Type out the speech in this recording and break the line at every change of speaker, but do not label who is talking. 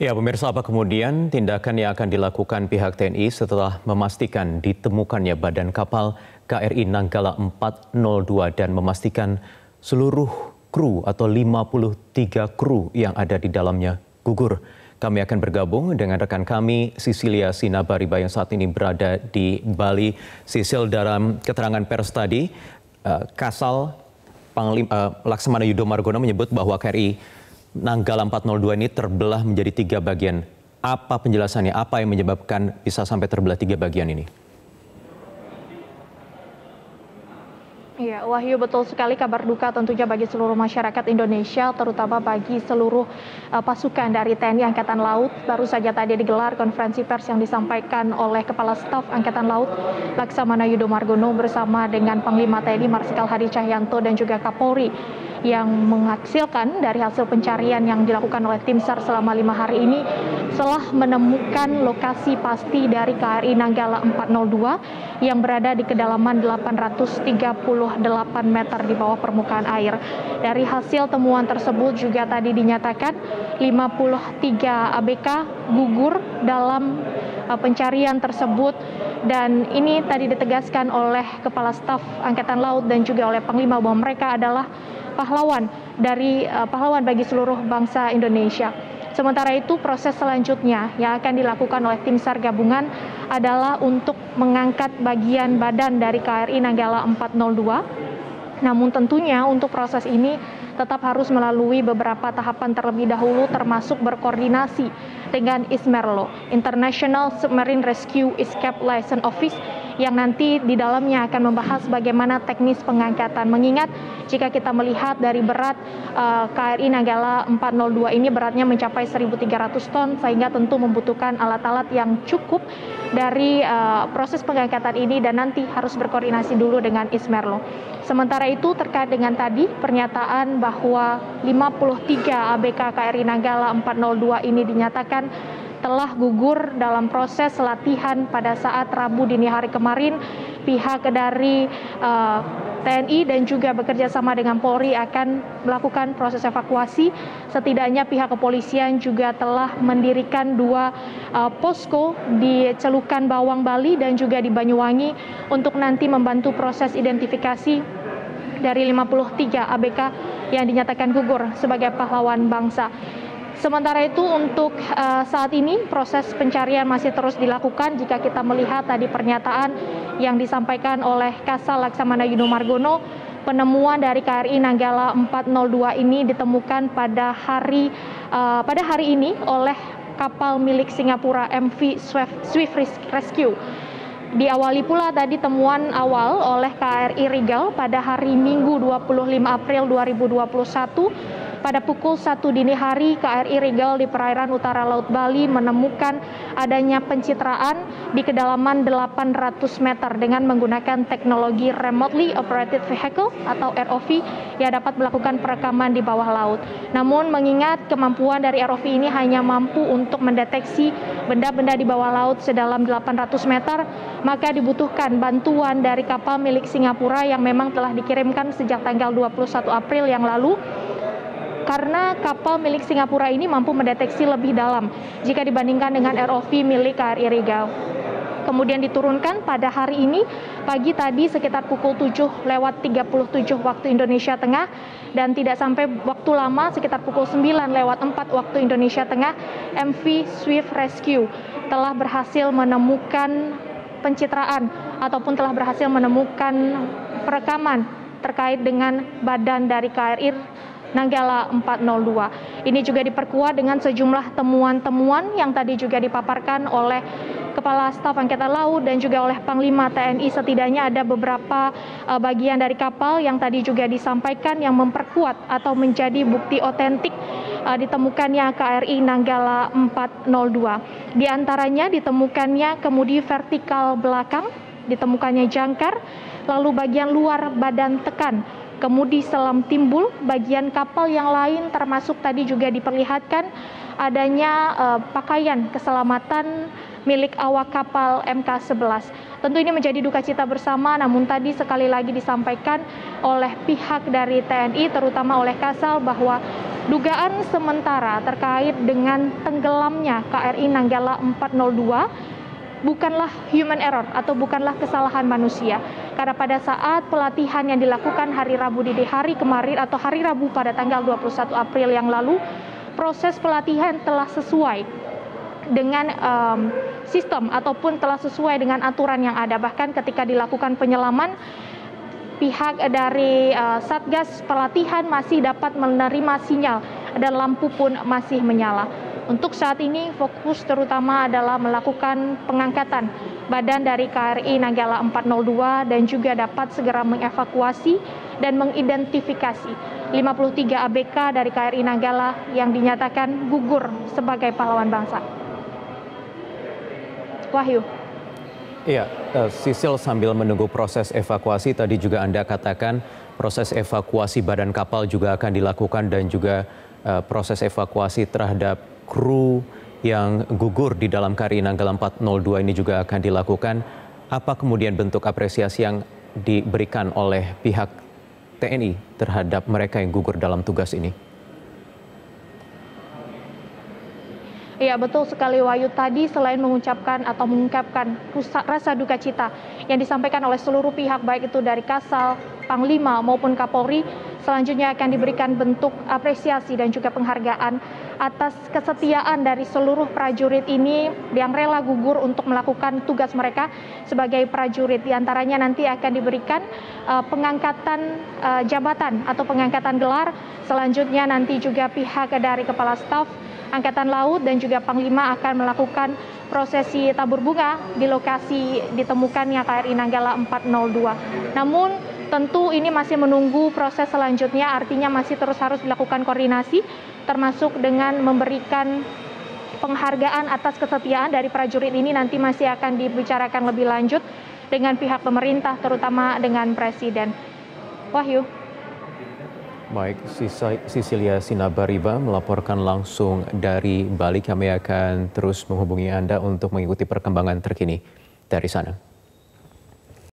Ya, pemirsa, apa kemudian tindakan yang akan dilakukan pihak TNI setelah memastikan ditemukannya badan kapal KRI Nanggala 402 dan memastikan seluruh kru atau 53 kru yang ada di dalamnya gugur? Kami akan bergabung dengan rekan kami Sisilia Sinabariba yang saat ini berada di Bali. Sisil, dalam keterangan pers tadi, Kasal Laksamana Yudo Margono menyebut bahwa KRI Nanggala 402 ini terbelah menjadi 3 bagian. Apa penjelasannya? Apa yang menyebabkan bisa sampai terbelah 3 bagian ini?
Iya, Wahyu, betul sekali, kabar duka tentunya bagi seluruh masyarakat Indonesia, terutama bagi seluruh pasukan dari TNI Angkatan Laut. Baru saja tadi digelar konferensi pers yang disampaikan oleh Kepala Staf Angkatan Laut Laksamana Yudo Margono bersama dengan Panglima TNI Marsikal Hadi Cahyanto dan juga Kapolri, yang menghasilkan dari hasil pencarian yang dilakukan oleh tim SAR selama 5 hari ini telah menemukan lokasi pasti dari KRI Nanggala 402 yang berada di kedalaman 838 meter di bawah permukaan air. Dari hasil temuan tersebut juga tadi dinyatakan 53 ABK gugur dalam pencarian tersebut, dan ini tadi ditegaskan oleh Kepala Staf Angkatan Laut dan juga oleh Panglima bahwa mereka adalah pahlawan bagi seluruh bangsa Indonesia. Sementara itu, proses selanjutnya yang akan dilakukan oleh tim SAR gabungan adalah untuk mengangkat bagian badan dari KRI Nanggala 402. Namun tentunya untuk proses ini tetap harus melalui beberapa tahapan terlebih dahulu, termasuk berkoordinasi dengan ISMERLO, International Submarine Rescue Escape License Office, yang nanti di dalamnya akan membahas bagaimana teknis pengangkatan. Mengingat jika kita melihat dari berat KRI Nanggala 402 ini beratnya mencapai 1.300 ton, sehingga tentu membutuhkan alat-alat yang cukup dari proses pengangkatan ini, dan nanti harus berkoordinasi dulu dengan ISMERLO. Sementara itu, terkait dengan tadi pernyataan bahwa 53 ABK KRI Nanggala 402 ini dinyatakan telah gugur dalam proses latihan pada saat Rabu dini hari kemarin, pihak dari TNI dan juga bekerja sama dengan Polri akan melakukan proses evakuasi. Setidaknya pihak kepolisian juga telah mendirikan 2 posko di Celukan Bawang, Bali dan juga di Banyuwangi untuk nanti membantu proses identifikasi dari 53 ABK yang dinyatakan gugur sebagai pahlawan bangsa. Sementara itu untuk saat ini proses pencarian masih terus dilakukan. Jika kita melihat tadi pernyataan yang disampaikan oleh Kasal Laksamana Yudo Margono, penemuan dari KRI Nanggala 402 ini ditemukan pada hari ini oleh kapal milik Singapura MV Swift Rescue. Diawali pula tadi temuan awal oleh KRI Rigel pada hari Minggu 25 April 2021. Pada pukul 1 dini hari, KRI Rigel di perairan utara Laut Bali menemukan adanya pencitraan di kedalaman 800 meter dengan menggunakan teknologi Remotely Operated Vehicle atau ROV yang dapat melakukan perekaman di bawah laut. Namun mengingat kemampuan dari ROV ini hanya mampu untuk mendeteksi benda-benda di bawah laut sedalam 800 meter, maka dibutuhkan bantuan dari kapal milik Singapura yang memang telah dikirimkan sejak tanggal 21 April yang lalu, karena kapal milik Singapura ini mampu mendeteksi lebih dalam jika dibandingkan dengan ROV milik KRI Rigel. Kemudian diturunkan pada hari ini pagi tadi sekitar pukul 7:37 waktu Indonesia Tengah, dan tidak sampai waktu lama sekitar pukul 9:04 waktu Indonesia Tengah, MV Swift Rescue telah berhasil menemukan pencitraan ataupun telah berhasil menemukan perekaman terkait dengan badan dari KRI Nanggala 402. Ini juga diperkuat dengan sejumlah temuan-temuan yang tadi juga dipaparkan oleh Kepala Staf Angkatan Laut dan juga oleh Panglima TNI. Setidaknya ada beberapa bagian dari kapal yang tadi juga disampaikan yang memperkuat atau menjadi bukti otentik ditemukannya KRI Nanggala 402. Di antaranya ditemukannya kemudi vertikal belakang, ditemukannya jangkar, lalu bagian luar badan tekan, kemudi selam timbul, bagian kapal yang lain termasuk tadi juga diperlihatkan adanya pakaian keselamatan milik awak kapal MK11. Tentu ini menjadi duka cita bersama, namun tadi sekali lagi disampaikan oleh pihak dari TNI, terutama oleh Kasal, bahwa dugaan sementara terkait dengan tenggelamnya KRI Nanggala 402 bukanlah human error atau bukanlah kesalahan manusia. Karena pada saat pelatihan yang dilakukan hari Rabu dini hari kemarin atau hari Rabu pada tanggal 21 April yang lalu, proses pelatihan telah sesuai dengan sistem ataupun telah sesuai dengan aturan yang ada. Bahkan ketika dilakukan penyelaman, pihak dari Satgas pelatihan masih dapat menerima sinyal dan lampu pun masih menyala. Untuk saat ini fokus terutama adalah melakukan pengangkatan badan dari KRI Nanggala 402 dan juga dapat segera mengevakuasi dan mengidentifikasi 53 ABK dari KRI Nanggala yang dinyatakan gugur sebagai pahlawan bangsa. Wahyu.
Iya, Sisil, sambil menunggu proses evakuasi, tadi juga Anda katakan proses evakuasi badan kapal juga akan dilakukan dan juga proses evakuasi terhadap kru yang gugur di dalam KRI Nanggala 402 ini juga akan dilakukan. Apa kemudian bentuk apresiasi yang diberikan oleh pihak TNI terhadap mereka yang gugur dalam tugas ini?
Ya, betul sekali Wahyu. Tadi selain mengucapkan atau mengungkapkan rasa duka cita yang disampaikan oleh seluruh pihak, baik itu dari Kasal, Panglima maupun Kapolri, selanjutnya akan diberikan bentuk apresiasi dan juga penghargaan atas kesetiaan dari seluruh prajurit ini yang rela gugur untuk melakukan tugas mereka sebagai prajurit. Di antaranya nanti akan diberikan pengangkatan jabatan atau pengangkatan gelar. Selanjutnya nanti juga pihak dari Kepala Staf Angkatan Laut dan juga Panglima akan melakukan prosesi tabur bunga di lokasi ditemukannya KRI Nanggala 402. Namun tentu ini masih menunggu proses selanjutnya, artinya masih terus harus dilakukan koordinasi, termasuk dengan memberikan penghargaan atas kesetiaan dari prajurit ini nanti masih akan dibicarakan lebih lanjut dengan pihak pemerintah, terutama dengan Presiden. Wahyu.
Baik, Sisilia Sinabariba melaporkan langsung dari Bali. Kami akan terus menghubungi Anda untuk mengikuti perkembangan terkini dari sana.